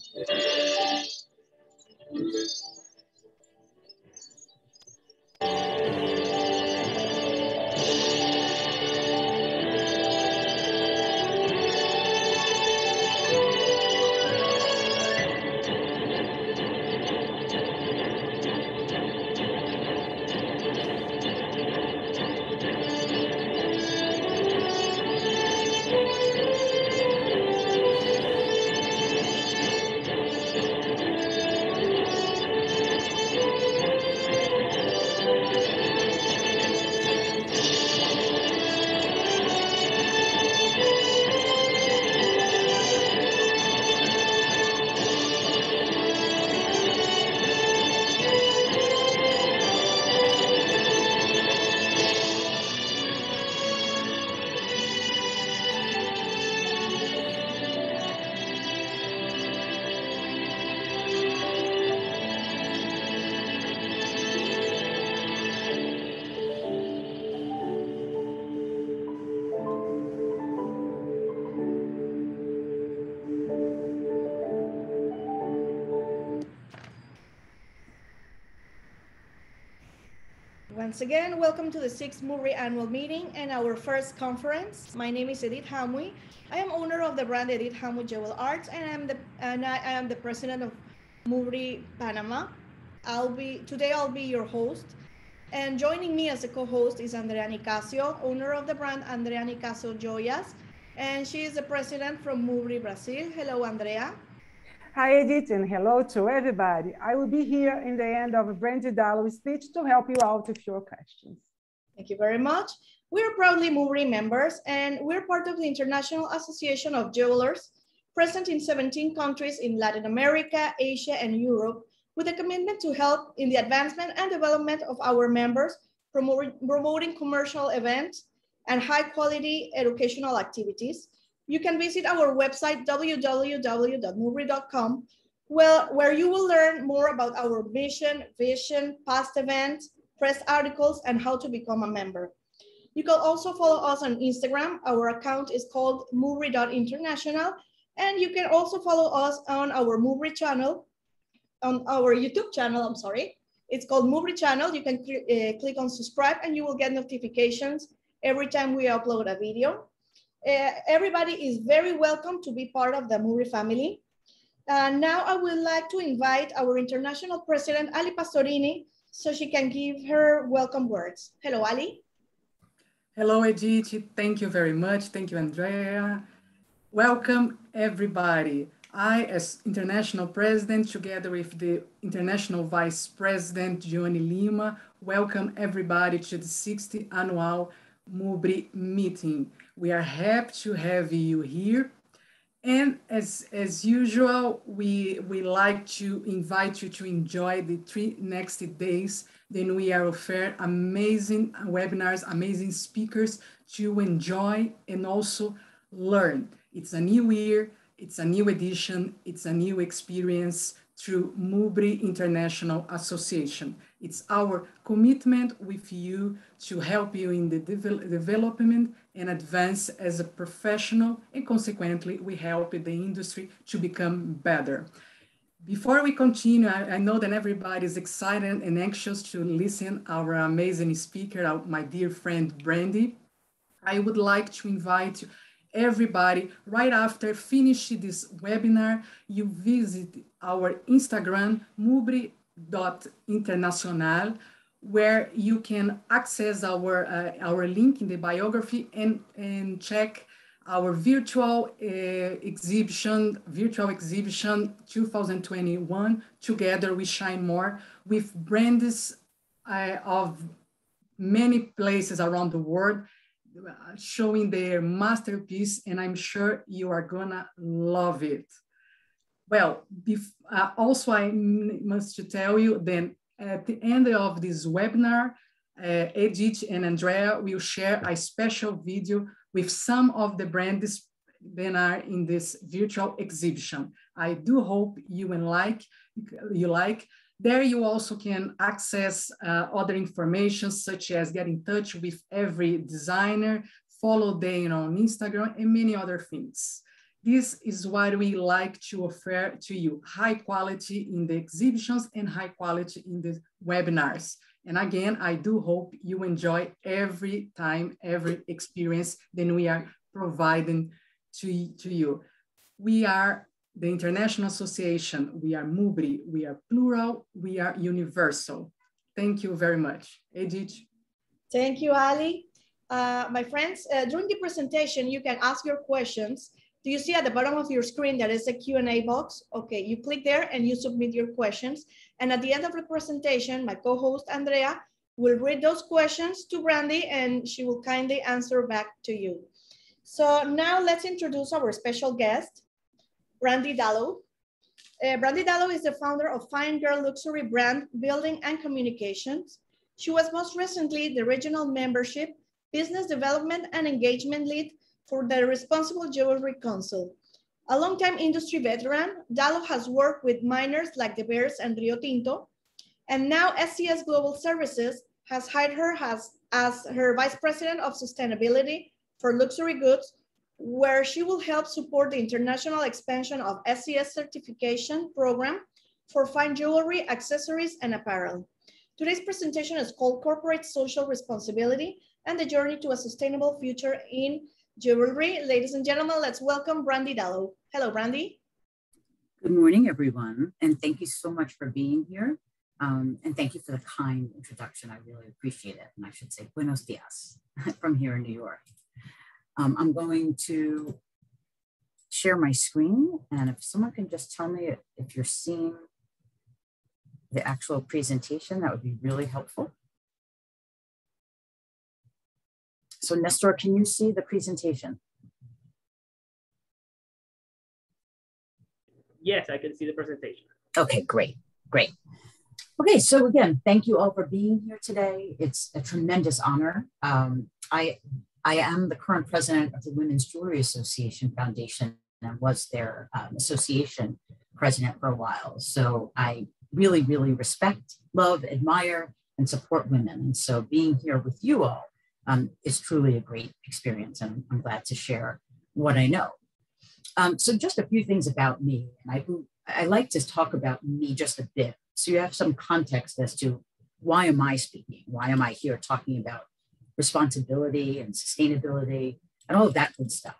Once again, welcome to the 6th Mubri Annual Meeting and our first conference. My name is Edith Hamui. I am owner of the brand Edith Hamui Jewel Arts, and I am the president of Mubri Panama. Today I'll be your host, and joining me as a co-host is Andrea Nicasio, owner of the brand Andrea Nicasio Joyas, and she is the president from Mubri Brazil. Hello, Andrea. Hi, Edith, and hello to everybody. I will be here in the end of Brandee Dallow's speech to help you out with your questions. Thank you very much. We're proudly Mubri members, and we're part of the International Association of Jewelers, present in 17 countries in Latin America, Asia, and Europe, with a commitment to help in the advancement and development of our members, promoting commercial events and high-quality educational activities. You can visit our website, www.mubri.com, where you will learn more about our mission, vision, past events, press articles, and how to become a member. You can also follow us on Instagram. Our account is called mubri.international, and you can also follow us on our Mubri channel, on our YouTube channel, I'm sorry. It's called Mubri channel. You can click on subscribe, and you will get notifications every time we upload a video. Everybody is very welcome to be part of the Mubri family. Now I would like to invite our international president, Ali Pastorini, so she can give her welcome words. Hello, Ali. Hello, Edith. Thank you very much. Thank you, Andrea. Welcome, everybody. I, as international president, together with the international vice president, Johnny Lima, welcome everybody to the 60th Annual Mubri Meeting. We are happy to have you here. And as usual, we like to invite you to enjoy the 3 next days. Then we are offering amazing webinars, amazing speakers to enjoy and also learn. It's a new year, it's a new edition, it's a new experience through Mubri International Association. It's our commitment with you to help you in the development and advance as a professional, and consequently, we help the industry to become better. Before we continue, I know that everybody is excited and anxious to listen our amazing speaker, my dear friend, Brandee. I would like to invite everybody, right after finish this webinar, you visit our Instagram, mubri.international, where you can access our link in the biography and check our virtual exhibition 2021, Together We Shine More, with brands of many places around the world, showing their masterpiece, and I'm sure you are gonna love it. Well, also I must tell you then at the end of this webinar, Edith and Andrea will share a special video with some of the brands that are in this virtual exhibition. I do hope you like. There you also can access other information, such as get in touch with every designer, follow them on Instagram, and many other things. This is what we like to offer to you, high quality in the exhibitions and high quality in the webinars. And again, I do hope you enjoy every time, every experience that we are providing to you. We are the International Association, we are Mubri, we are plural, we are universal. Thank you very much. Edith. Thank you, Ali. My friends, during the presentation, you can ask your questions. Do you see at the bottom of your screen there is a Q&A box? Okay, you click there and you submit your questions. And at the end of the presentation, my co-host Andrea will read those questions to Brandee and she will kindly answer back to you. So now let's introduce our special guest, Brandee Dallow. Brandee Dallow is the founder of Fine Girl Luxury Brand Building and Communications. She was most recently the Regional Membership, Business Development and Engagement Lead for the Responsible Jewelry Council. A longtime industry veteran, Dallow has worked with miners like the Bears and Rio Tinto, and now SCS Global Services has hired her as her Vice President of Sustainability for Luxury Goods, where she will help support the international expansion of SCS certification program for fine jewelry, accessories, and apparel. Today's presentation is called Corporate Social Responsibility and the Journey to a Sustainable Future in Jewelry. Ladies and gentlemen, let's welcome Brandee Dallow. Hello, Brandee. Good morning, everyone. And thank you so much for being here. And thank you for the kind introduction. I really appreciate it. And I should say, buenos dias from here in New York. I'm going to share my screen. And if someone can just tell me if you're seeing the actual presentation, that would be really helpful. So Nestor, can you see the presentation? Yes, I can see the presentation. Okay, great, great. Okay, so again, thank you all for being here today. It's a tremendous honor. I am the current president of the Women's Jewelry Association Foundation and was their association president for a while. So I really, really respect, love, admire, and support women. And so being here with you all is truly a great experience, and I'm glad to share what I know. So just a few things about me, and I like to talk about me just a bit, so you have some context as to why am I speaking? Why am I here talking about responsibility and sustainability and all of that good stuff?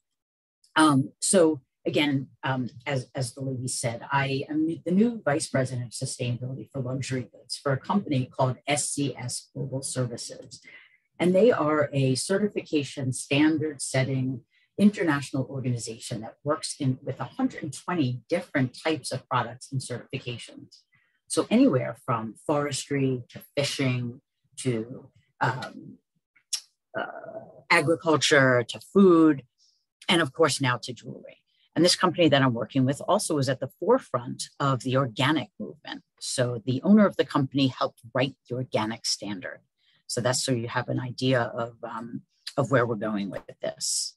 So again, as the lady said, I am the new Vice President of Sustainability for Luxury Goods for a company called SCS Global Services. And they are a certification standard setting international organization that works with 120 different types of products and certifications. So anywhere from forestry to fishing to agriculture to food, and of course now to jewelry. And this company that I'm working with also is at the forefront of the organic movement. So the owner of the company helped write the organic standard. So that's so you have an idea of where we're going with this.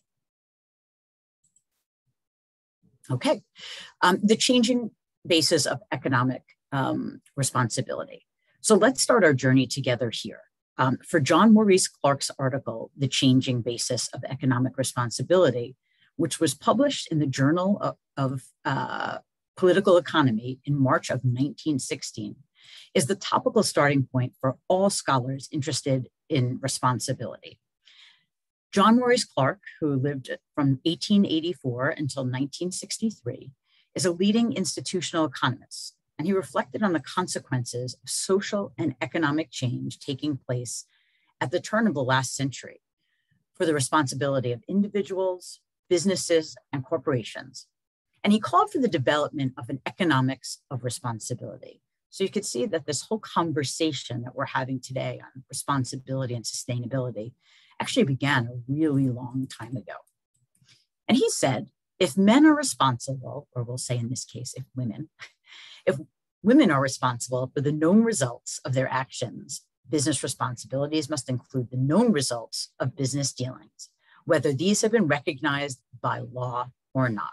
Okay, the changing basis of economic responsibility. So let's start our journey together here. For John Maurice Clark's article, The Changing Basis of Economic Responsibility, which was published in the Journal of Political Economy in March of 1916, is the topical starting point for all scholars interested in responsibility. John Maurice Clark, who lived from 1884 until 1963, is a leading institutional economist, and he reflected on the consequences of social and economic change taking place at the turn of the last century for the responsibility of individuals, businesses, and corporations. And he called for the development of an economics of responsibility. So you could see that this whole conversation that we're having today on responsibility and sustainability actually began a really long time ago. And he said, if men are responsible, or we'll say in this case, if women are responsible for the known results of their actions, business responsibilities must include the known results of business dealings, whether these have been recognized by law or not.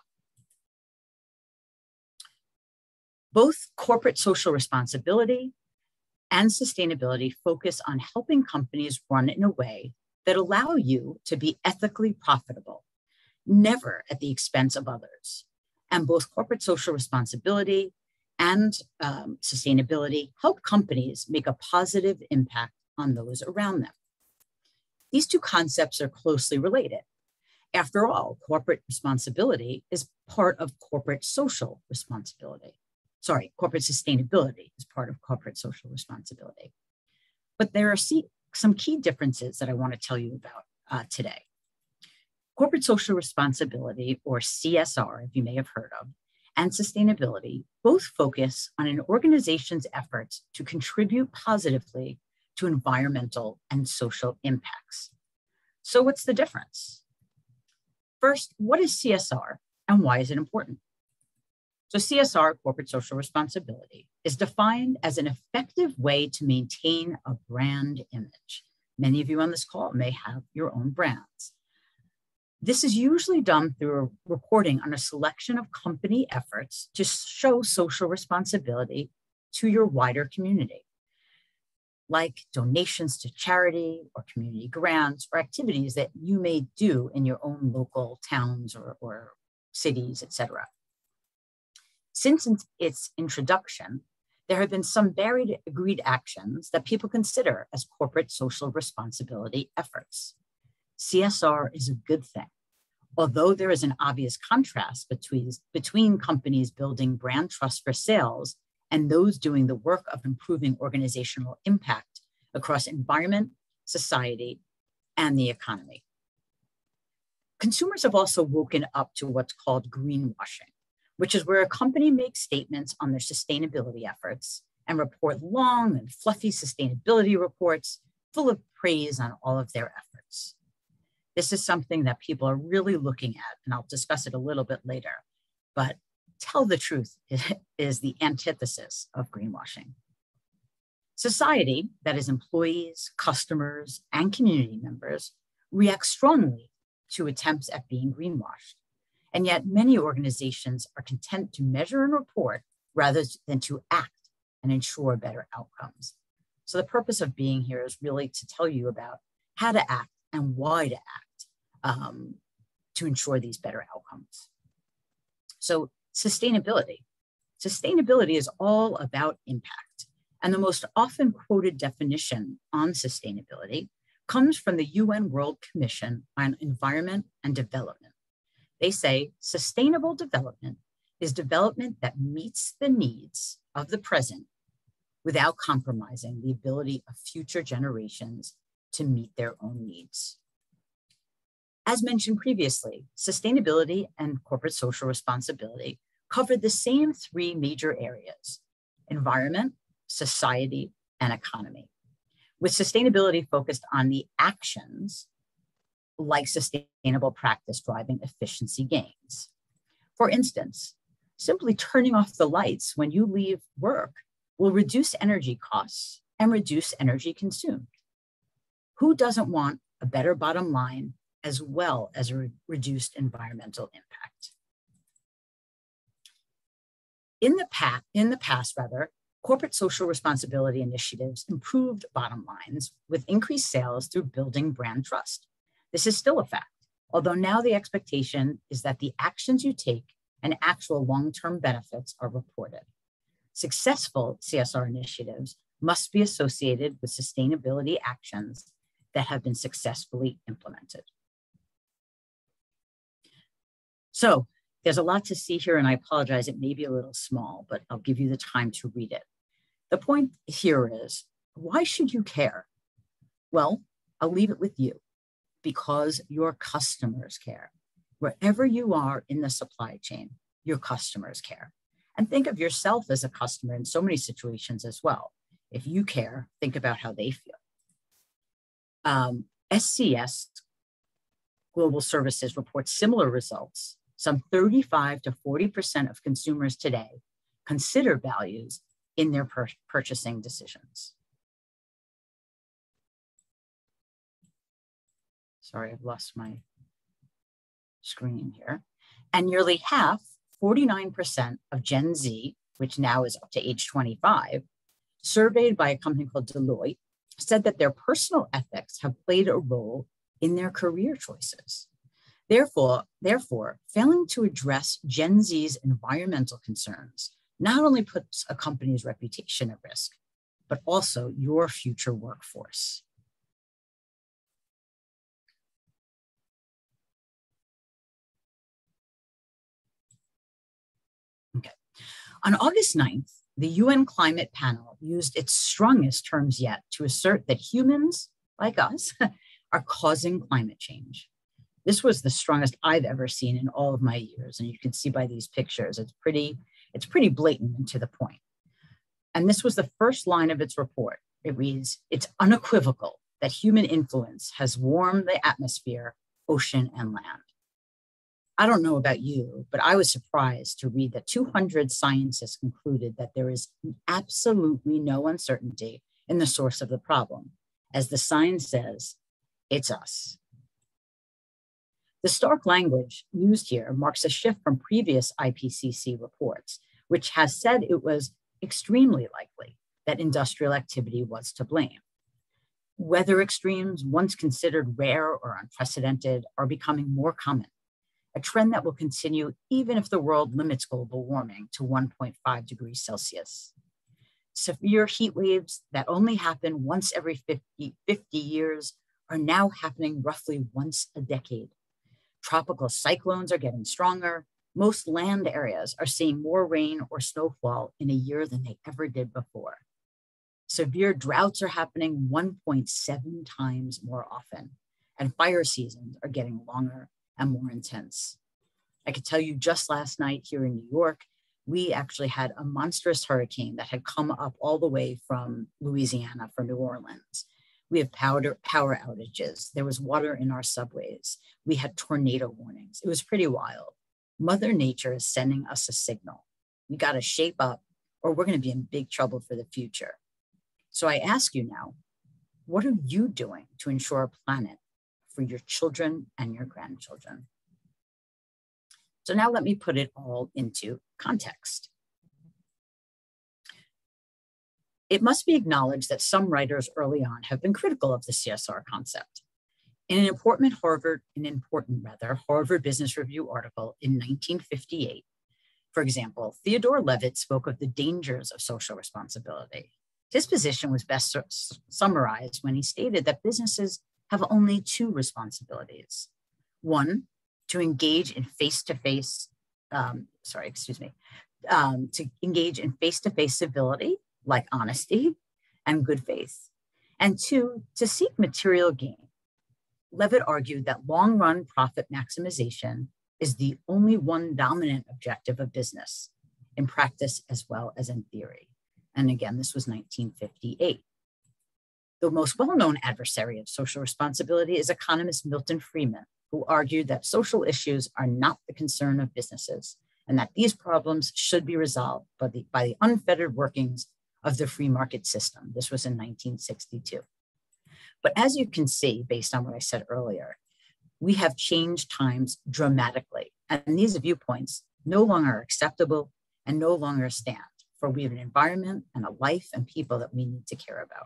Both corporate social responsibility and sustainability focus on helping companies run in a way that allow you to be ethically profitable never at the expense of others. And both corporate social responsibility and sustainability help companies make a positive impact on those around them. These two concepts are closely related. After all, corporate responsibility is part of corporate social responsibility. Sorry, corporate sustainability is part of corporate social responsibility. But there are some key differences that I want to tell you about today. Corporate social responsibility, or CSR, if you may have heard of, and sustainability both focus on an organization's efforts to contribute positively to environmental and social impacts. So what's the difference? First, what is CSR and why is it important? So CSR, corporate social responsibility, is defined as an effective way to maintain a brand image. Many of you on this call may have your own brands. This is usually done through reporting on a selection of company efforts to show social responsibility to your wider community, like donations to charity or community grants or activities that you may do in your own local towns or cities, etc. Since its introduction, there have been some varied agreed actions that people consider as corporate social responsibility efforts. CSR is a good thing, although there is an obvious contrast between companies building brand trust for sales and those doing the work of improving organizational impact across environment, society, and the economy. Consumers have also woken up to what's called greenwashing, which is where a company makes statements on their sustainability efforts and report long and fluffy sustainability reports full of praise on all of their efforts. This is something that people are really looking at, and I'll discuss it a little bit later, but tell the truth is the antithesis of greenwashing. Society, that is employees, customers, and community members, react strongly to attempts at being greenwashed. And yet many organizations are content to measure and report rather than to act and ensure better outcomes. So the purpose of being here is really to tell you about how to act and why to act to ensure these better outcomes. So sustainability. Sustainability is all about impact. And the most often quoted definition on sustainability comes from the UN World Commission on Environment and Development. They say sustainable development is development that meets the needs of the present without compromising the ability of future generations to meet their own needs. As mentioned previously, sustainability and corporate social responsibility cover the same three major areas: environment, society, and economy, with sustainability focused on the actions like sustainable practice driving efficiency gains. For instance, simply turning off the lights when you leave work will reduce energy costs and reduce energy consumed. Who doesn't want a better bottom line as well as a reduced environmental impact? In the past, corporate social responsibility initiatives improved bottom lines with increased sales through building brand trust. This is still a fact, although now the expectation is that the actions you take and actual long-term benefits are reported. Successful CSR initiatives must be associated with sustainability actions that have been successfully implemented. So there's a lot to see here, and I apologize, it may be a little small, but I'll give you the time to read it. The point here is, why should you care? Well, I'll leave it with you. Because your customers care. Wherever you are in the supply chain, your customers care. And think of yourself as a customer in so many situations as well. If you care, think about how they feel. SCS Global Services reports similar results. Some 35 to 40% of consumers today consider values in their purchasing decisions. Sorry, I've lost my screen here. And nearly half, 49% of Gen Z, which now is up to age 25, surveyed by a company called Deloitte, said that their personal ethics have played a role in their career choices. Therefore, failing to address Gen Z's environmental concerns not only puts a company's reputation at risk, but also your future workforce. Okay. On August 9th, the UN Climate Panel used its strongest terms yet to assert that humans, like us, are causing climate change. This was the strongest I've ever seen in all of my years. And you can see by these pictures, it's pretty blatant and to the point. And this was the first line of its report. It reads, "It's unequivocal that human influence has warmed the atmosphere, ocean, and land." I don't know about you, but I was surprised to read that 200 scientists concluded that there is absolutely no uncertainty in the source of the problem. As the sign says, it's us. The stark language used here marks a shift from previous IPCC reports, which has said it was extremely likely that industrial activity was to blame. Weather extremes, once considered rare or unprecedented, are becoming more common, a trend that will continue even if the world limits global warming to 1.5 degrees Celsius. Severe heat waves that only happen once every 50 years are now happening roughly once a decade. Tropical cyclones are getting stronger. Most land areas are seeing more rain or snowfall in a year than they ever did before. Severe droughts are happening 1.7 times more often, and fire seasons are getting longer and more intense. I could tell you just last night here in New York, we actually had a monstrous hurricane that had come up all the way from Louisiana for New Orleans. We have power outages. There was water in our subways. We had tornado warnings. It was pretty wild. Mother Nature is sending us a signal. We got to shape up or we're going to be in big trouble for the future. So I ask you now, what are you doing to ensure a planet for your children and your grandchildren? So now let me put it all into context. It must be acknowledged that some writers early on have been critical of the CSR concept. In an important Harvard Business Review article in 1958, for example, Theodore Levitt spoke of the dangers of social responsibility. His position was best summarized when he stated that businesses have only two responsibilities. One, to engage in face-to-face civility, like honesty and good faith, and two, to seek material gain. Levitt argued that long-run profit maximization is the only one dominant objective of business, in practice as well as in theory. And again, this was 1958. The most well-known adversary of social responsibility is economist Milton Friedman, who argued that social issues are not the concern of businesses and that these problems should be resolved by the unfettered workings of the free market system. This was in 1962. But as you can see, based on what I said earlier, we have changed times dramatically, and these viewpoints no longer are acceptable and no longer stand, for we have an environment and a life and people that we need to care about.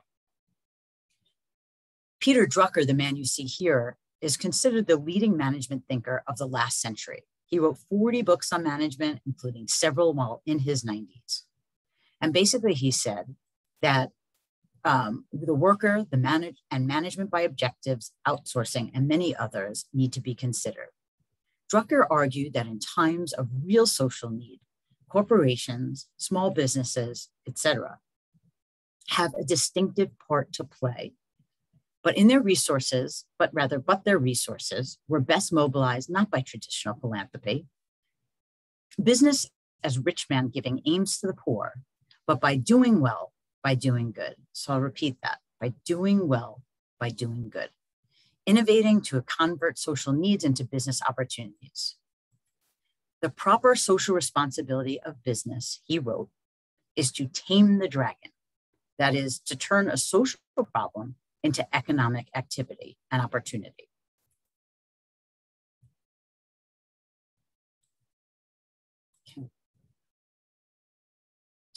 Peter Drucker, the man you see here, is considered the leading management thinker of the last century. He wrote 40 books on management, including several while in his 90s. And basically he said that the worker, management by objectives, outsourcing, and many others need to be considered. Drucker argued that in times of real social need, corporations, small businesses, etc., have a distinctive part to play, but their resources were best mobilized not by traditional philanthropy, business as rich man giving aims to the poor, but by doing well, by doing good. So I'll repeat that, by doing well, by doing good. Innovating to convert social needs into business opportunities. The proper social responsibility of business, he wrote, is to tame the dragon. That is, to turn a social problem into economic activity and opportunity.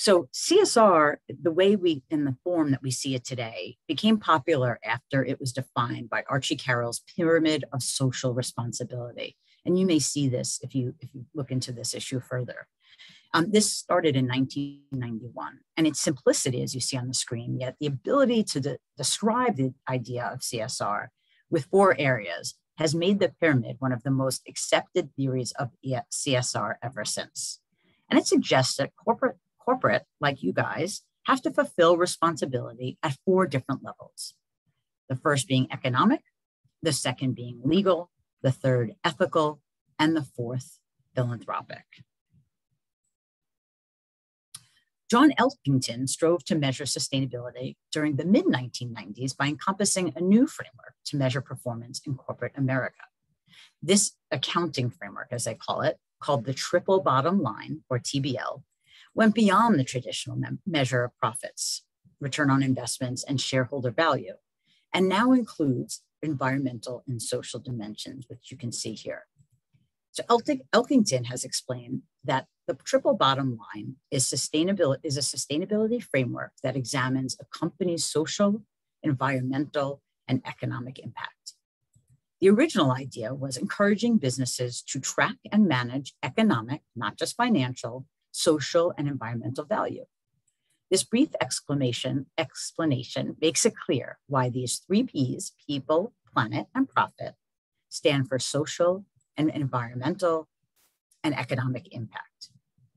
So CSR, the way in the form that we see it today, became popular after it was defined by Archie Carroll's Pyramid of Social Responsibility. And you may see this if you look into this issue further. This started in 1991, and its simplicity, as you see on the screen, yet the ability to describe the idea of CSR with 4 areas has made the pyramid one of the most accepted theories of CSR ever since. And it suggests that corporate, like you guys, have to fulfill responsibility at 4 different levels. The first being economic, the second being legal, the third ethical, and the fourth philanthropic. John Elkington strove to measure sustainability during the mid-1990s by encompassing a new framework to measure performance in corporate America. This accounting framework, as they call it, called the triple bottom line, or TBL, went beyond the traditional measure of profits, return on investments, and shareholder value, and now includes environmental and social dimensions, which you can see here. So Elkington has explained that the triple bottom line is a sustainability framework that examines a company's social, environmental, and economic impact. The original idea was encouraging businesses to track and manage economic, not just financial, social, and environmental value. This brief explanation makes it clear why these 3 Ps, people, planet, and profit, stand for social and environmental and economic impact.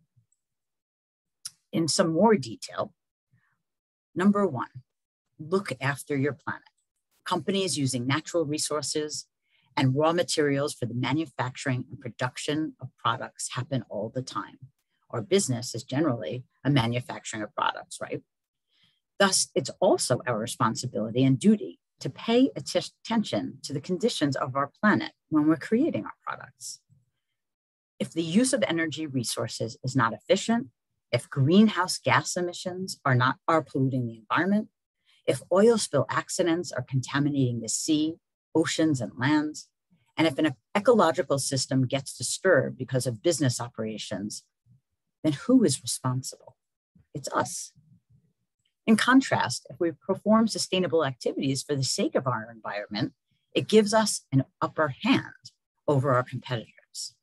In some more detail, number 1, look after your planet. Companies using natural resources and raw materials for the manufacturing and production of products happen all the time. Our business is generally a manufacturing of products, right? Thus, it's also our responsibility and duty to pay attention to the conditions of our planet when we're creating our products. If the use of energy resources is not efficient, if greenhouse gas emissions are polluting the environment, if oil spill accidents are contaminating the sea, oceans, and lands, and if an ecological system gets disturbed because of business operations, then who is responsible? It's us. In contrast, if we perform sustainable activities for the sake of our environment, it gives us an upper hand over our competitors.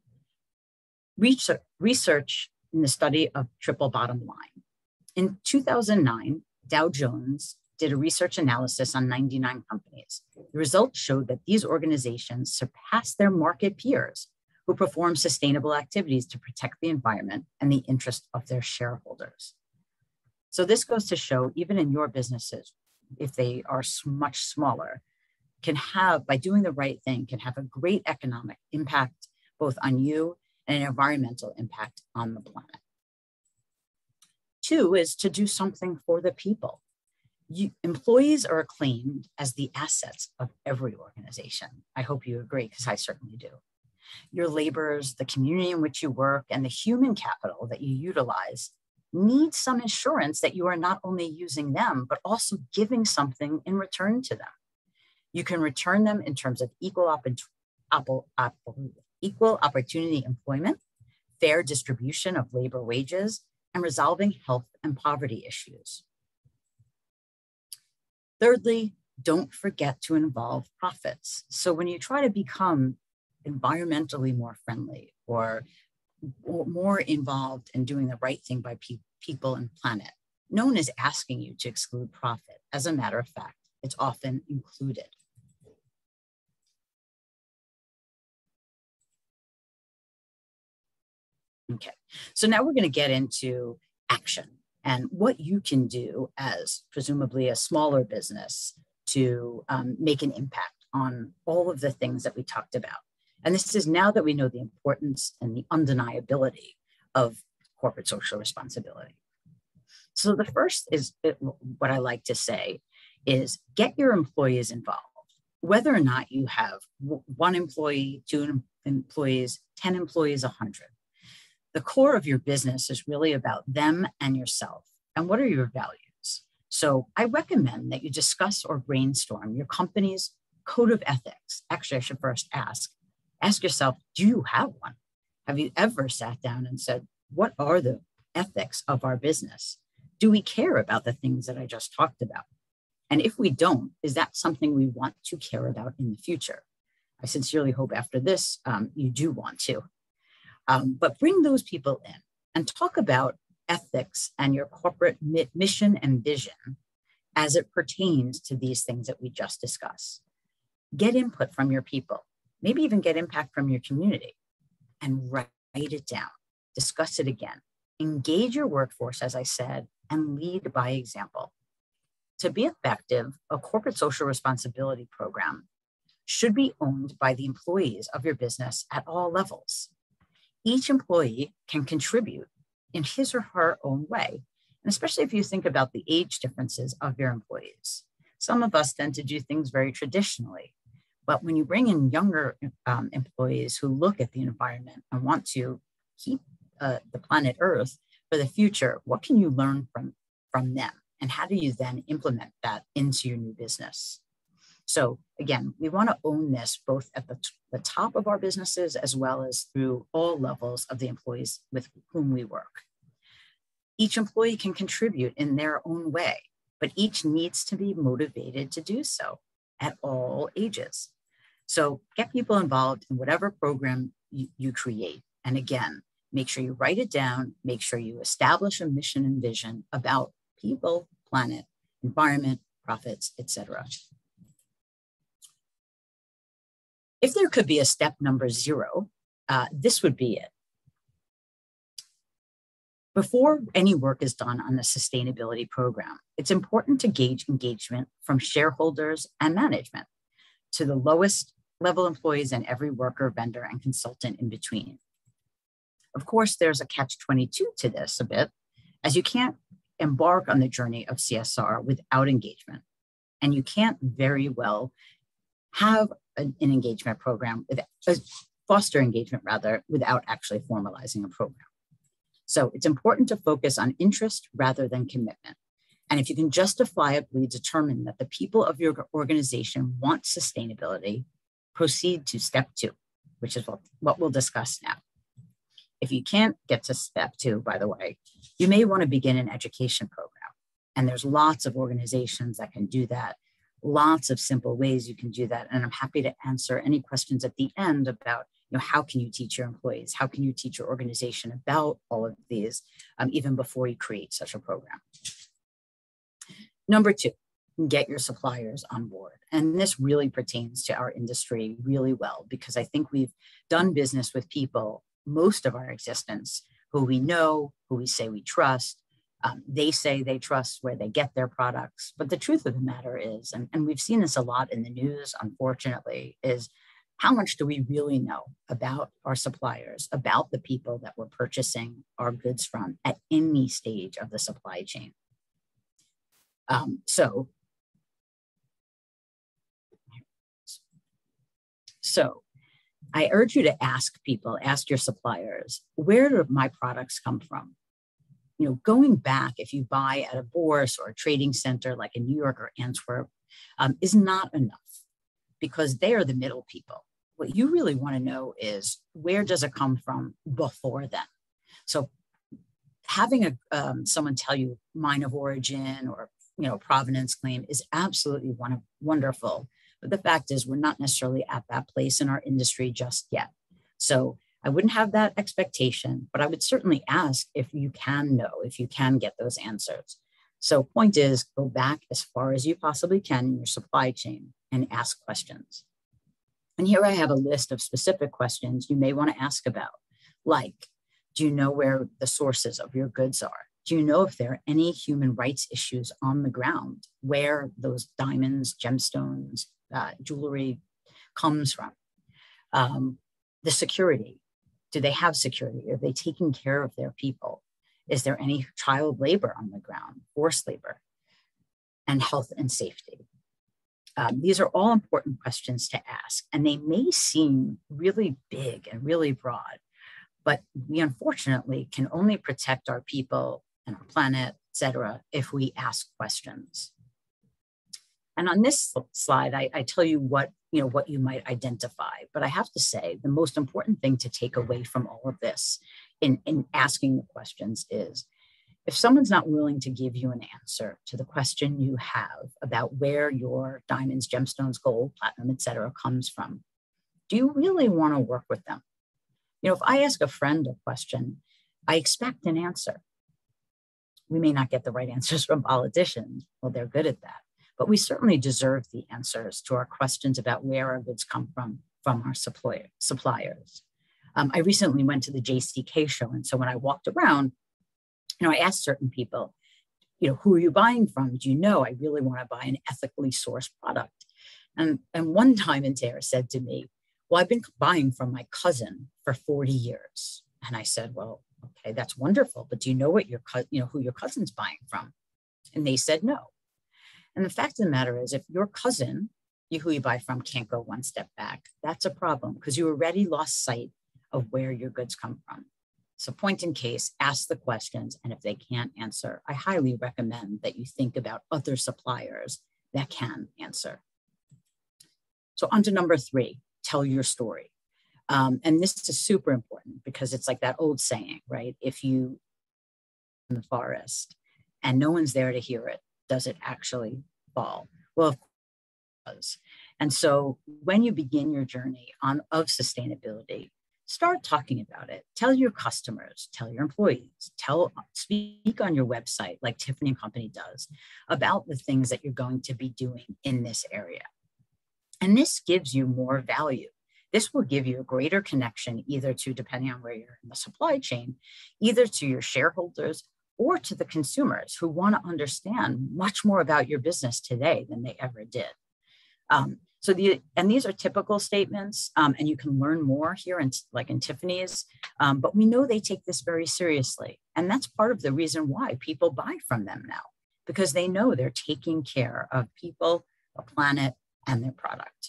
Research in the study of triple bottom line. In 2009, Dow Jones did a research analysis on 99 companies. The results showed that these organizations surpassed their market peers who perform sustainable activities to protect the environment and the interest of their shareholders. So this goes to show, even in your businesses, if they are much smaller, by doing the right thing, can have a great economic impact, both on you and an environmental impact on the planet. 2 is to do something for the people. Employees are acclaimed as the assets of every organization. I hope you agree, because I certainly do. Your laborers, the community in which you work, and the human capital that you utilize need some assurance that you are not only using them, but also giving something in return to them. You can return them in terms of equal opportunity employment, fair distribution of labor wages, and resolving health and poverty issues. Thirdly, don't forget to involve profits. So when you try to become environmentally more friendly or more involved in doing the right thing by people and planet, no one is asking you to exclude profit. As a matter of fact, it's often included. Okay, so now we're going to get into action and what you can do as presumably a smaller business to make an impact on all of the things that we talked about. And this is now that we know the importance and the undeniability of corporate social responsibility. So the first is what I like to say is get your employees involved. Whether or not you have 1 employee, 2 employees, 10 employees, 100. The core of your business is really about them and yourself. And what are your values? So I recommend that you discuss or brainstorm your company's code of ethics. Actually, I should first ask yourself, do you have one? Have you ever sat down and said, what are the ethics of our business? Do we care about the things that I just talked about? And if we don't, is that something we want to care about in the future? I sincerely hope after this, you do want to. But bring those people in and talk about ethics and your corporate mission and vision as it pertains to these things that we just discussed. Get input from your people, maybe even get impact from your community, and write it down, discuss it again. Engage your workforce, as I said, and lead by example. To be effective, a corporate social responsibility program should be owned by the employees of your business at all levels. Each employee can contribute in his or her own way, and especially if you think about the age differences of your employees. Some of us tend to do things very traditionally, but when you bring in younger employees who look at the environment and want to keep the planet Earth for the future, what can you learn from them? And how do you then implement that into your new business? So again, we want to own this both at the top of our businesses as well as through all levels of the employees with whom we work. Each employee can contribute in their own way, but each needs to be motivated to do so at all ages. So get people involved in whatever program you create. And again, make sure you write it down, make sure you establish a mission and vision about people, planet, environment, profits, etc. If there could be a step number 0, this would be it. Before any work is done on the sustainability program, it's important to gauge engagement from shareholders and management to the lowest level employees and every worker, vendor, and consultant in between. Of course, there's a catch-22 to this a bit, as you can't embark on the journey of CSR without engagement. And you can't very well have an engagement program, foster engagement rather, without actually formalizing a program. So it's important to focus on interest rather than commitment. And if you can justifiably determine that the people of your organization want sustainability, proceed to step 2, which is what we'll discuss now. If you can't get to step 2, by the way, you may want to begin an education program. And there's lots of organizations that can do that, lots of simple ways you can do that. And I'm happy to answer any questions at the end about, how can you teach your employees? How can you teach your organization about all of these, even before you create such a program? Number 2, get your suppliers on board. And this really pertains to our industry really well, because I think we've done business with people most of our existence who we know, who we say we trust. They say they trust where they get their products. But the truth of the matter is, and we've seen this a lot in the news, unfortunately, is how much do we really know about our suppliers, about the people that we're purchasing our goods from at any stage of the supply chain? So I urge you to ask your suppliers, where do my products come from? Going back, if you buy at a bourse or a trading center like in New York or Antwerp, is not enough, because they are the middle people. What you really want to know is, where does it come from before then? So having someone tell you mine of origin or provenance claim is absolutely wonderful. But the fact is, we're not necessarily at that place in our industry just yet. So I wouldn't have that expectation, but I would certainly ask if you can get those answers. So point is, go back as far as you possibly can in your supply chain and ask questions. And here I have a list of specific questions you may want to ask about, like, do you know where the sources of your goods are? Do you know if there are any human rights issues on the ground where those diamonds, gemstones, jewelry comes from? The security. Do they have security? Are they taking care of their people? Is there any child labor on the ground, forced labor? And health and safety. These are all important questions to ask, and they may seem really big and really broad, but we unfortunately can only protect our people and our planet, et cetera, if we ask questions. And on this slide, I tell you what you might identify, but I have to say the most important thing to take away from all of this in asking the questions is, if someone's not willing to give you an answer to the question you have about where your diamonds, gemstones, gold, platinum, et cetera, comes from, do you really want to work with them? You know, if I ask a friend a question, I expect an answer. We may not get the right answers from politicians. Well, they're good at that. But we certainly deserve the answers to our questions about where our goods come from our suppliers. I recently went to the JCK show. And so when I walked around, you know, I asked certain people, you know, who are you buying from? Do you know I really want to buy an ethically sourced product? And one diamandaire said to me, well, I've been buying from my cousin for 40 years. And I said, well, okay, that's wonderful. But do you know what who your cousin's buying from? And they said no. And the fact of the matter is, if your cousin, who you buy from, can't go one step back, that's a problem, because you already lost sight of where your goods come from. So point in case, ask the questions. And if they can't answer, I highly recommend that you think about other suppliers that can answer. So on to number 3, tell your story. And this is super important because it's like that old saying, right? If you in the forest and no one's there to hear it, does it actually fall? Well, of course it does. And so when you begin your journey of sustainability, start talking about it. Tell your customers, tell your employees, speak on your website like Tiffany & Company does about the things that you're going to be doing in this area. And this gives you more value. This will give you a greater connection either to, depending on where you're in the supply chain, either to your shareholders or to the consumers who want to understand much more about your business today than they ever did. And these are typical statements, and you can learn more here in Tiffany's, but we know they take this very seriously. And that's part of the reason why people buy from them now, because they know they're taking care of people, the planet, and their product.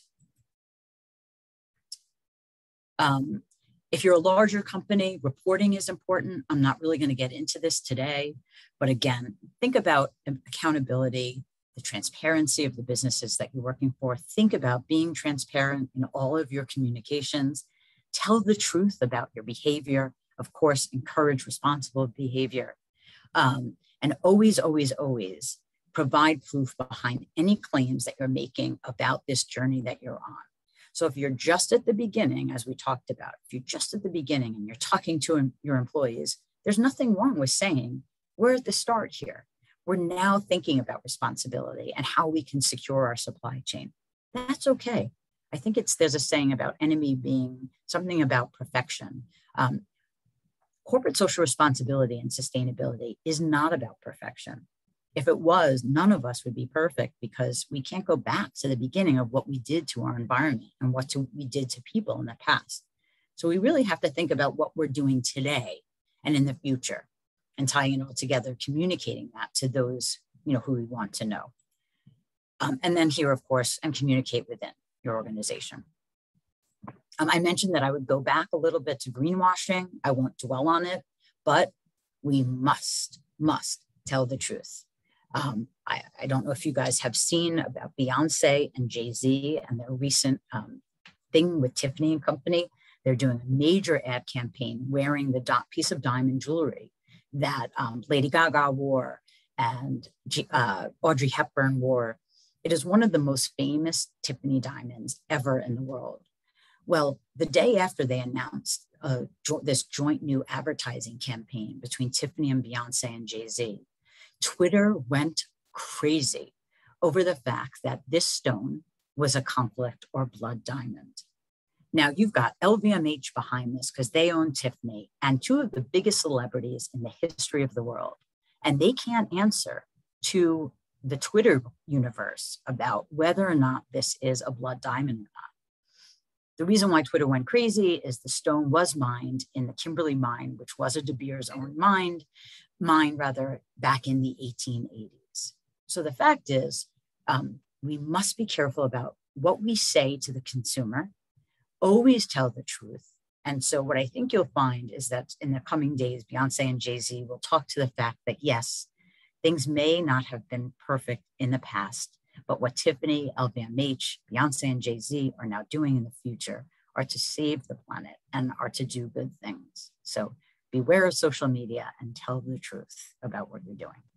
If you're a larger company, reporting is important. I'm not really going to get into this today, but again, think about accountability, the transparency of the businesses that you're working for. Think about being transparent in all of your communications. Tell the truth about your behavior. Of course, encourage responsible behavior. And always, always, always provide proof behind any claims that you're making about this journey that you're on. So if you're just at the beginning, as we talked about, if you're just at the beginning and you're talking to your employees, there's nothing wrong with saying, we're at the start here. We're now thinking about responsibility and how we can secure our supply chain. That's okay. I think there's a saying about enemy being something about perfection. Corporate social responsibility and sustainability is not about perfection. If it was, none of us would be perfect, because we can't go back to the beginning of what we did to our environment and we did to people in the past. So we really have to think about what we're doing today and in the future, and tying it all together, communicating that to those who we want to know. And then here, of course, and communicate within your organization. I mentioned that I would go back a little bit to greenwashing. I won't dwell on it, but we must tell the truth. I don't know if you guys have seen about Beyonce and Jay-Z and their recent thing with Tiffany & Company. They're doing a major ad campaign wearing the piece of diamond jewelry that Lady Gaga wore and Audrey Hepburn wore. It is one of the most famous Tiffany diamonds ever in the world. Well, the day after they announced this joint new advertising campaign between Tiffany and Beyonce and Jay-Z, Twitter went crazy over the fact that this stone was a conflict or blood diamond. Now you've got LVMH behind this because they own Tiffany and two of the biggest celebrities in the history of the world. And they can't answer to the Twitter universe about whether or not this is a blood diamond or not. The reason why Twitter went crazy is the stone was mined in the Kimberley mine, which was a De Beers owned mine back in the 1880s. So the fact is, we must be careful about what we say to the consumer, always tell the truth. And so what I think you'll find is that in the coming days, Beyonce and Jay-Z will talk to the fact that yes, things may not have been perfect in the past, but what Tiffany, LVMH, Beyonce, and Jay-Z are now doing in the future are to save the planet and are to do good things. So beware of social media and tell the truth about what you're doing.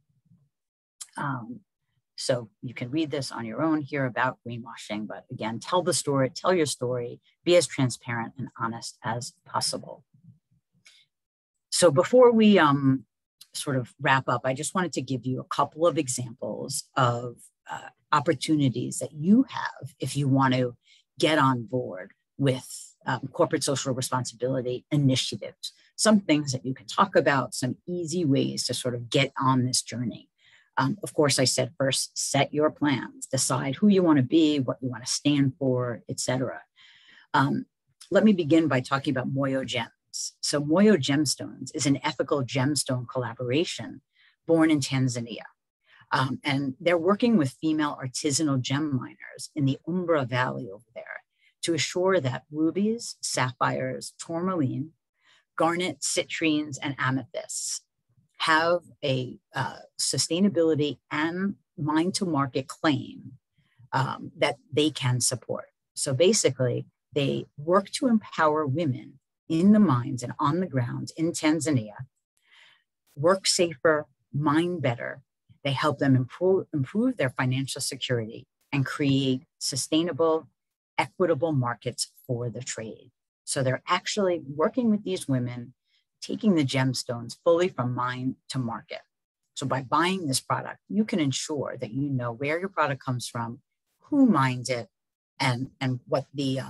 So you can read this on your own here about greenwashing, but again, tell the story, tell your story, be as transparent and honest as possible. So before we sort of wrap up, I just wanted to give you a couple of examples of opportunities that you have if you want to get on board with corporate social responsibility initiatives. Some things that you can talk about, some easy ways to sort of get on this journey. Of course, I said first, set your plans, decide who you want to be, what you want to stand for, etc. Let me begin by talking about Moyo Gems. So Moyo Gemstones is an ethical gemstone collaboration born in Tanzania. And they're working with female artisanal gem miners in the Umbra Valley over there to assure that rubies, sapphires, tourmaline, garnet, citrines, and amethysts have a sustainability and mine-to-market claim that they can support. So basically, they work to empower women in the mines and on the ground in Tanzania, work safer, mine better. They help them improve their financial security and create sustainable, equitable markets for the trade. So they're actually working with these women, taking the gemstones fully from mine to market. So by buying this product, you can ensure that you know where your product comes from, who mined it, and what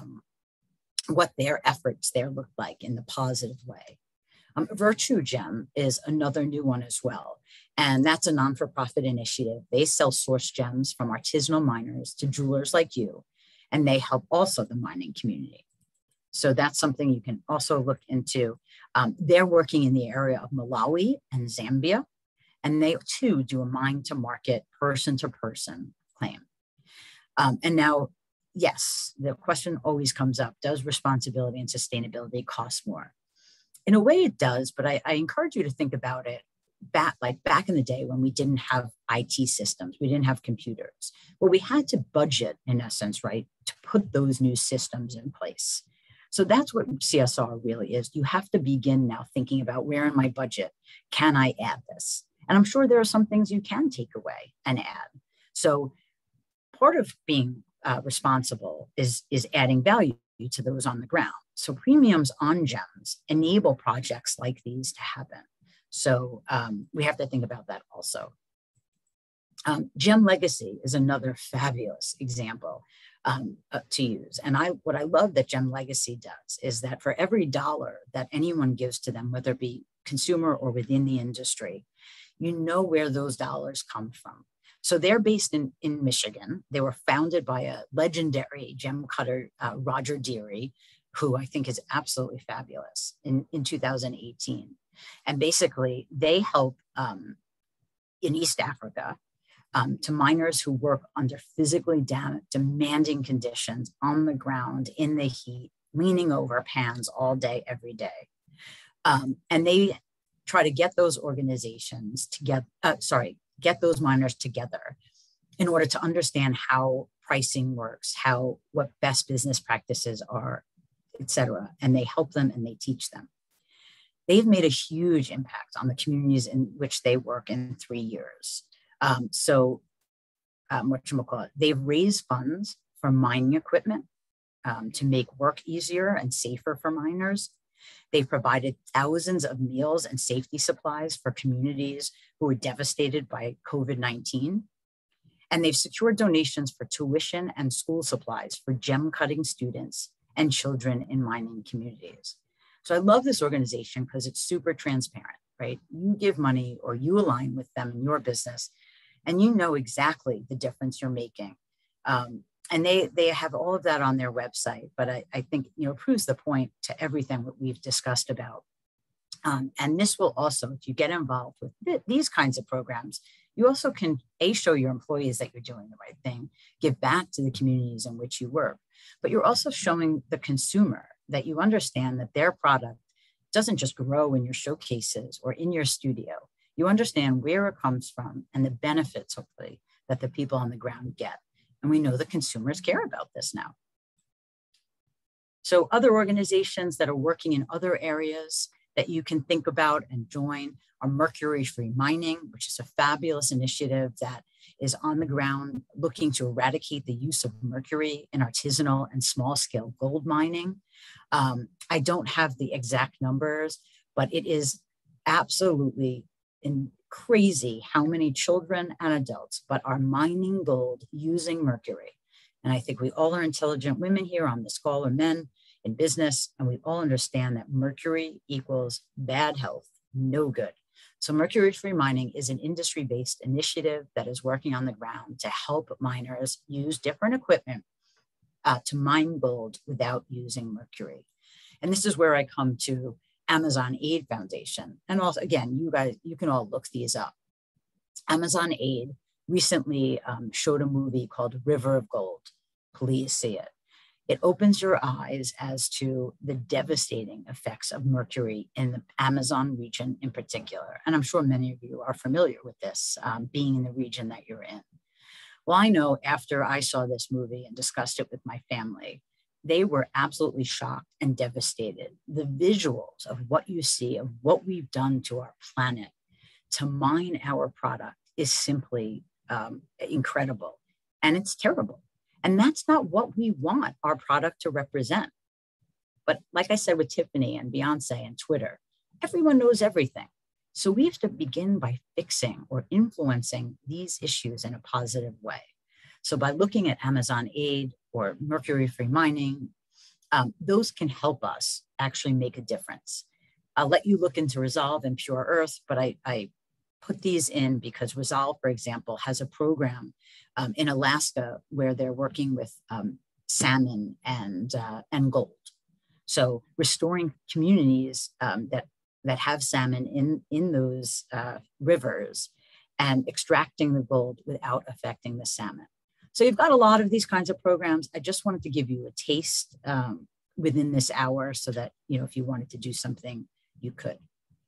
their efforts there look like in the positive way. Virtue Gem is another new one as well. And that's a non-for-profit initiative. They sell source gems from artisanal miners to jewelers like you, and they help also the mining community. So that's something you can also look into. They're working in the area of Malawi and Zambia, and they too do a mine-to-market, person-to-person claim. And now, yes, the question always comes up, does responsibility and sustainability cost more? In a way it does, but I encourage you to think about it back in the day when we didn't have IT systems, we didn't have computers. Well, we had to budget, in essence, right, to put those new systems in place. So that's what CSR really is. You have to begin now thinking about where in my budget can I add this? And I'm sure there are some things you can take away and add. So part of being responsible is adding value to those on the ground. So premiums on gems enable projects like these to happen. So we have to think about that also. Gem Legacy is another fabulous example to use. And what I love that Gem Legacy does is that for every dollar that anyone gives to them, whether it be consumer or within the industry, you know where those dollars come from. So they're based in Michigan. They were founded by a legendary gem cutter, Roger Deary, who I think is absolutely fabulous in 2018. And basically they help in East Africa to miners who work under physically demanding conditions on the ground in the heat, leaning over pans all day, every day. And they try to get those organizations together, get those miners together in order to understand how pricing works, what best business practices are, et cetera. And they help them and they teach them. They've made a huge impact on the communities in which they work in 3 years. They've raised funds for mining equipment to make work easier and safer for miners. They've provided thousands of meals and safety supplies for communities who were devastated by COVID-19. And they've secured donations for tuition and school supplies for gem cutting students and children in mining communities. So I love this organization because it's super transparent, right? You give money or you align with them in your business and you know exactly the difference you're making. And they have all of that on their website, but I think, proves the point to everything that we've discussed about. And this will also, if you get involved with these kinds of programs, you also can show your employees that you're doing the right thing, give back to the communities in which you work, but you're also showing the consumer that you understand that their product doesn't just grow in your showcases or in your studio. You understand where it comes from and the benefits, hopefully, that the people on the ground get. And we know the consumers care about this now. So other organizations that are working in other areas, that you can think about and join are mercury-free mining, which is a fabulous initiative that is on the ground looking to eradicate the use of mercury in artisanal and small-scale gold mining. I don't have the exact numbers, but it is absolutely crazy how many children and adults but are mining gold using mercury. And I think we all are intelligent women here on this call, or men in business, and we all understand that mercury equals bad health, no good. So mercury-free mining is an industry-based initiative that is working on the ground to help miners use different equipment to mine gold without using mercury. And this is where I come to Amazon Aid Foundation. And also, again, you guys, you can all look these up. Amazon Aid recently showed a movie called River of Gold. Please see it. It opens your eyes as to the devastating effects of mercury in the Amazon region in particular. And I'm sure many of you are familiar with this, being in the region that you're in. Well, I know after I saw this movie and discussed it with my family, they were absolutely shocked and devastated. The visuals of what you see, of what we've done to our planet to mine our product is simply incredible. And it's terrible. And that's not what we want our product to represent. But like I said with Tiffany and Beyonce and Twitter, everyone knows everything. So we have to begin by fixing or influencing these issues in a positive way. So by looking at Amazon Aid or mercury-free mining, those can help us actually make a difference. I'll let you look into Resolve and Pure Earth, but I put these in because Resolve, for example, has a program in Alaska where they're working with salmon and gold. So restoring communities that have salmon in those rivers and extracting the gold without affecting the salmon. So you've got a lot of these kinds of programs. I just wanted to give you a taste within this hour so that, you know, if you wanted to do something, you could.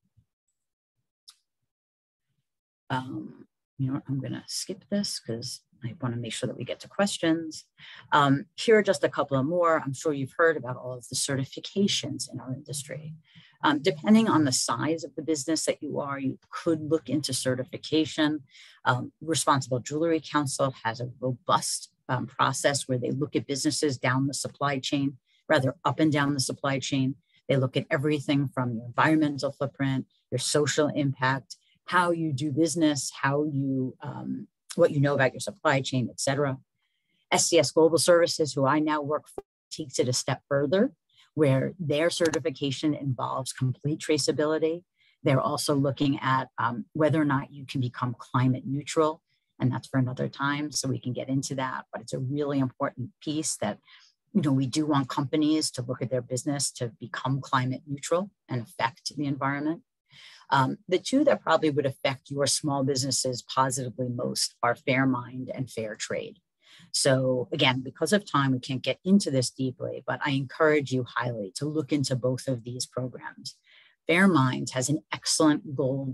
You know what, I'm gonna skip this because I want to make sure that we get to questions. Here are just a couple of more. I'm sure you've heard about all of the certifications in our industry. Depending on the size of the business that you are, you could look into certification. Responsible Jewelry Council has a robust process where they look at businesses down the supply chain, rather up and down the supply chain. They look at everything from your environmental footprint, your social impact, how you do business, how you, what you know about your supply chain, et cetera. SCS Global Services, who I now work for, takes it a step further, where their certification involves complete traceability. They're also looking at whether or not you can become climate neutral, and that's for another time, so we can get into that. But it's a really important piece that, you know, we do want companies to look at their business to become climate neutral and affect the environment. The two that probably would affect your small businesses positively most are Fair Mind and Fair Trade. So again, because of time, we can't get into this deeply, but I encourage you highly to look into both of these programs. Fair Mind has an excellent gold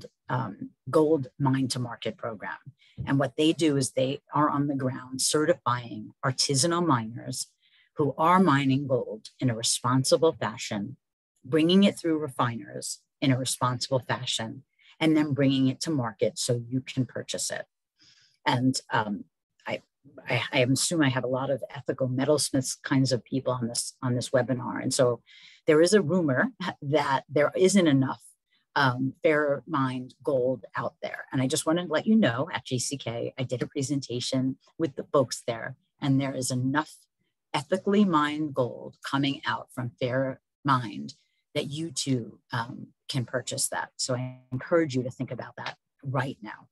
mine to market program. And what they do is they are on the ground certifying artisanal miners who are mining gold in a responsible fashion, bringing it through refiners in a responsible fashion, and then bringing it to market so you can purchase it. And I assume I have a lot of ethical metalsmiths kinds of people on this webinar. And so there is a rumor that there isn't enough fair mined gold out there. And I just wanted to let you know at GCK, I did a presentation with the folks there, and there is enough ethically mined gold coming out from Fair Mind that you too can purchase that. So I encourage you to think about that right now.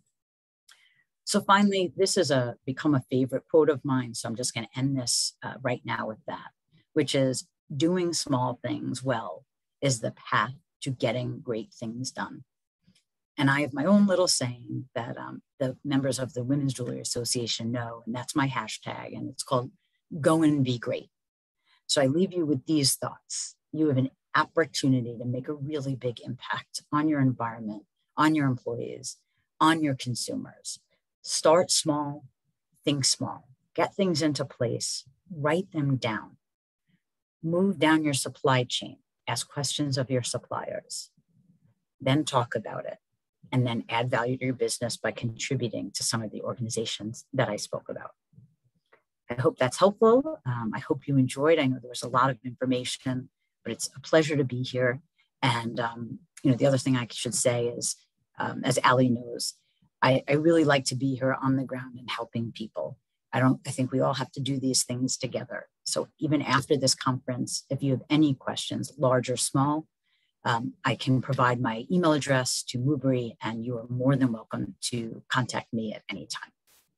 So finally, this has become a favorite quote of mine. So I'm just going to end this right now with that, which is, doing small things well is the path to getting great things done. And I have my own little saying that the members of the Women's Jewelry Association know, and that's my hashtag, and it's called Go and Be Great. So I leave you with these thoughts. You have an opportunity to make a really big impact on your environment, on your employees, on your consumers. Start small, think small, get things into place, write them down, move down your supply chain, ask questions of your suppliers, then talk about it, and then add value to your business by contributing to some of the organizations that I spoke about. I hope that's helpful. I hope you enjoyed. I know there was a lot of information, but it's a pleasure to be here. And the other thing I should say is, as Ali knows, I really like to be here on the ground and helping people. I think we all have to do these things together. So even after this conference, if you have any questions, large or small, I can provide my email address to Mubri, and you are more than welcome to contact me at any time.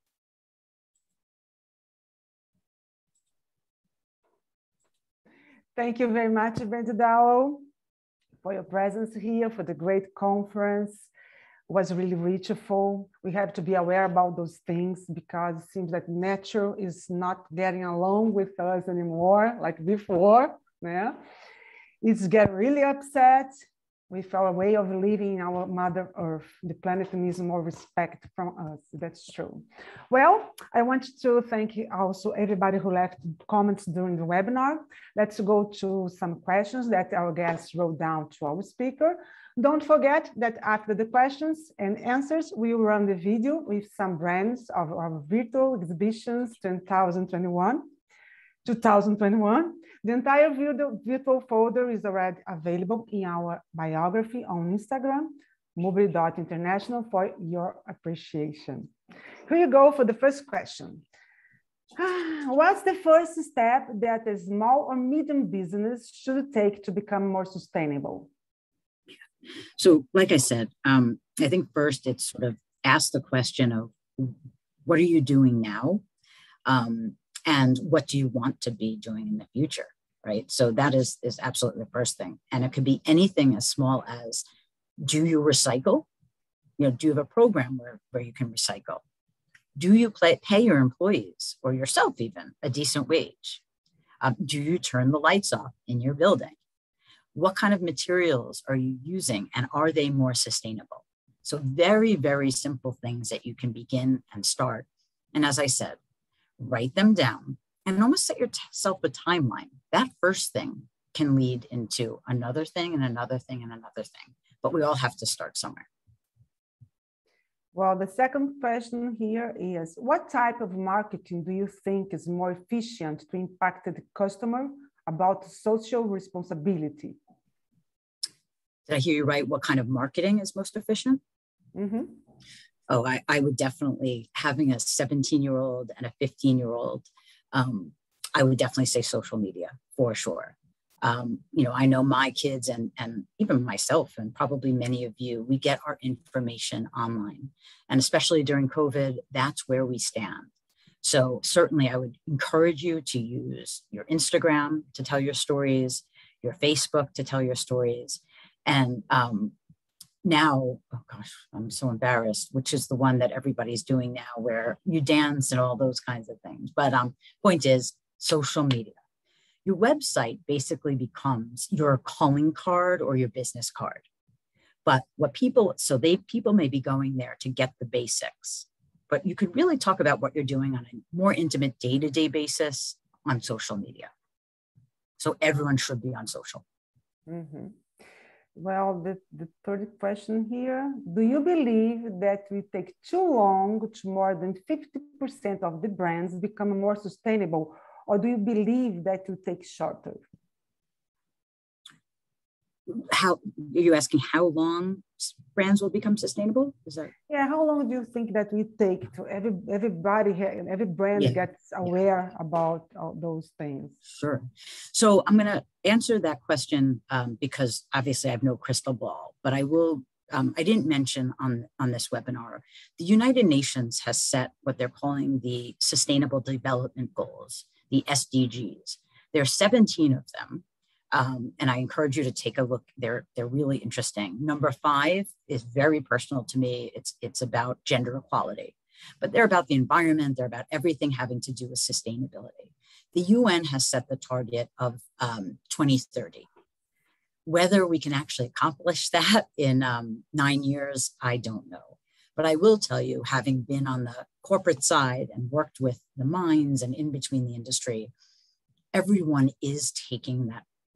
Thank you very much, Brandee Dallow, for your presence here, for the great conference. It was really reachful. We have to be aware about those things because it seems that nature is not getting along with us anymore like before. Yeah. It's getting really upset with our way of living, our Mother Earth. The planet needs more respect from us. That's true. Well, I want to thank also everybody who left comments during the webinar. Let's go to some questions that our guests wrote down to our speaker. Don't forget that after the questions and answers, we will run the video with some brands of our virtual exhibitions 2021. The entire virtual folder is already available in our biography on Instagram, mubri.international, for your appreciation. Here you go for the first question. What's the first step that a small or medium business should take to become more sustainable? So like I said, I think first it's sort of ask the question of what are you doing now? And what do you want to be doing in the future, right? So that is absolutely the first thing. And it could be anything as small as, do you recycle? Do you have a program where you can recycle? Do you pay your employees or yourself even a decent wage? Do you turn the lights off in your building? What kind of materials are you using, and are they more sustainable? So very, very simple things that you can begin and start. And as I said, write them down and almost set yourself a timeline. That first thing can lead into another thing and another thing and another thing, but we all have to start somewhere. Well, the second question here is, what type of marketing do you think is more efficient to impact the customer about social responsibility? Did I hear you right? What kind of marketing is most efficient? Mm-hmm. Oh, I would definitely, having a 17-year-old and a 15-year-old, I would definitely say social media for sure. I know my kids and even myself, and probably many of you, we get our information online. And especially during COVID, that's where we stand. So certainly I would encourage you to use your Instagram to tell your stories, your Facebook to tell your stories. And now, oh gosh, I'm so embarrassed, which is the one that everybody's doing now, where you dance and all those kinds of things. But point is, social media. Your website basically becomes your calling card or your business card. But what people may be going there to get the basics, but you could really talk about what you're doing on a more intimate day-to-day basis on social media. So everyone should be on social. Mm-hmm. Well, the third question here, do you believe that we take too long to more than 50% of the brands become more sustainable, or do you believe that it will take shorter? How are you asking how long brands will become sustainable? Is that? Yeah, how long do you think that we take to every brand gets aware about all those things? Sure. So I'm going to answer that question because obviously I have no crystal ball, but I will. I didn't mention on this webinar, the United Nations has set what they're calling the Sustainable Development Goals, the SDGs. There are 17 of them. And I encourage you to take a look. They're really interesting. Number 5 is very personal to me. It's about gender equality, but they're about the environment. They're about everything having to do with sustainability. The UN has set the target of 2030. Whether we can actually accomplish that in 9 years, I don't know. But I will tell you, having been on the corporate side and worked with the mines and in between the industry, everyone is taking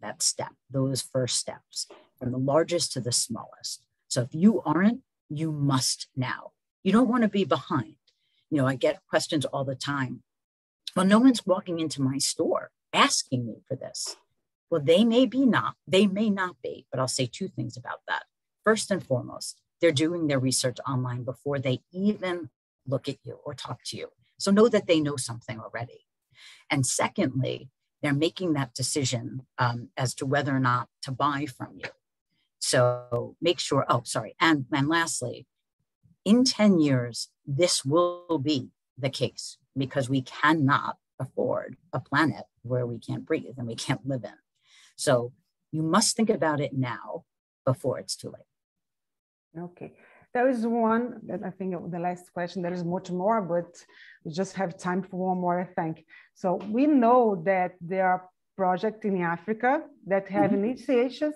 that step, those first steps, from the largest to the smallest. So if you aren't, you must now. You don't want to be behind. You know, I get questions all the time. Well, no one's walking into my store asking me for this. Well, they may not be, but I'll say two things about that. First and foremost, they're doing their research online before they even look at you or talk to you. So know that they know something already. And secondly, they're making that decision as to whether or not to buy from you. So make sure, and lastly, in 10 years, this will be the case because we cannot afford a planet where we can't breathe and we can't live in. So you must think about it now before it's too late. Okay. There is one that I think the last question, there is much more, but we just have time for one more, I think. So we know that there are projects in Africa that have initiatives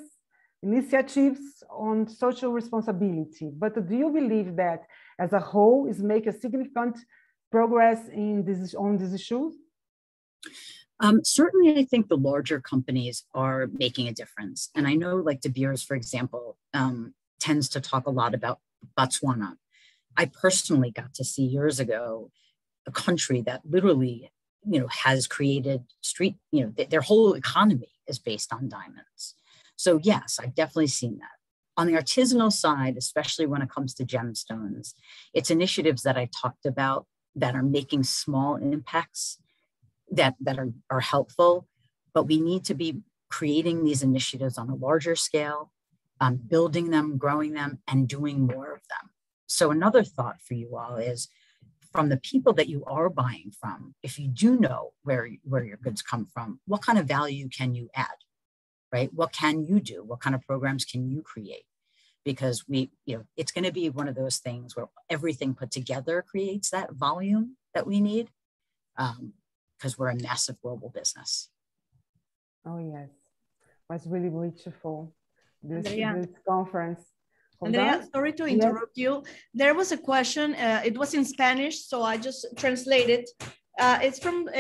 on social responsibility. But do you believe that as a whole is making a significant progress on this issue? Certainly, I think the larger companies are making a difference. And I know like De Beers, for example, tends to talk a lot about Botswana. I personally got to see years ago a country that literally, has created their whole economy is based on diamonds. So yes, I've definitely seen that. On the artisanal side, especially when it comes to gemstones, it's initiatives that I talked about that are making small impacts that are helpful, but we need to be creating these initiatives on a larger scale, building them, growing them, and doing more of them. So another thought for you all is from the people that you are buying from, if you do know where your goods come from, what kind of value can you add, right? What can you do? What kind of programs can you create? Because it's going to be one of those things where everything put together creates that volume that we need, because we're a massive global business. Oh, yes. Was really beautiful, this conference. Andrea, sorry to interrupt you. There was a question, it was in Spanish, so I just translated. It's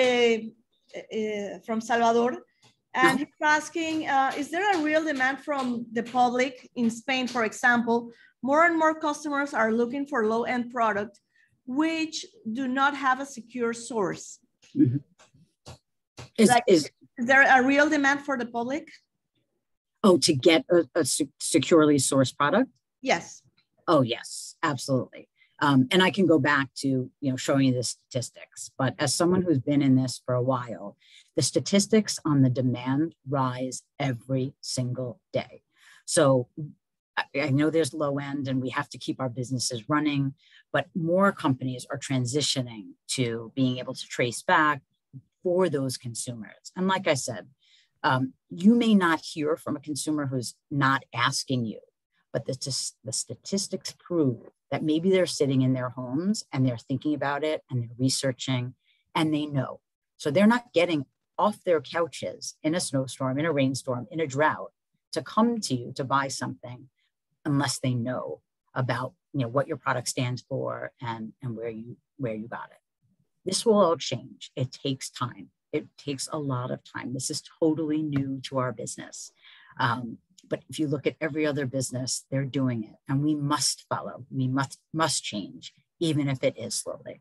from Salvador. And he's asking, is there a real demand from the public in Spain, for example? More and more customers are looking for low-end products which do not have a secure source. Mm-hmm. Is there a real demand for the public? Oh, to get a securely sourced product? Yes. Oh, yes, absolutely. And I can go back to, showing you the statistics, but as someone who's been in this for a while, the statistics on the demand rise every single day. So I know there's low end and we have to keep our businesses running, but more companies are transitioning to being able to trace back for those consumers. And like I said, you may not hear from a consumer who's not asking you, but the statistics prove that maybe they're sitting in their homes and they're thinking about it and they're researching and they know. So they're not getting off their couches in a snowstorm, in a rainstorm, in a drought to come to you to buy something unless they know about what your product stands for and where you got it. This will all change. It takes time. It takes a lot of time. This is totally new to our business. But if you look at every other business, they're doing it, and we must follow. We must change, even if it is slowly.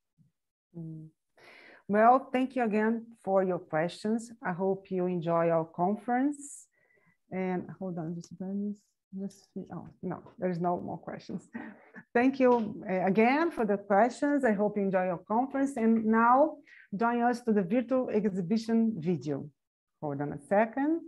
Well, thank you again for your questions. I hope you enjoy our conference. And hold on, no, there's no more questions. Thank you again for the questions. I hope you enjoy your conference. And now join us to the virtual exhibition video. Hold on a second.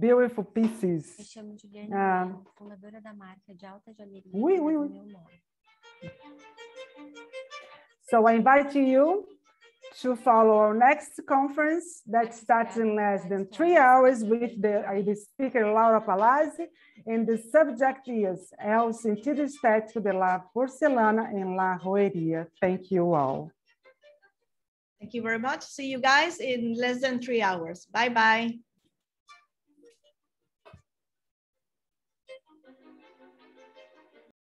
beautiful pieces. Me chamo Juliane Dallow, fundadora da marca de alta joalheria do meu nome. So I invite you to follow our next conference that starts in less than 3 hours with the speaker Laura Palazzi, and the subject is El sentido estético de la porcelana en la joyería. Thank you all. Thank you very much. See you guys in less than 3 hours. Bye-bye.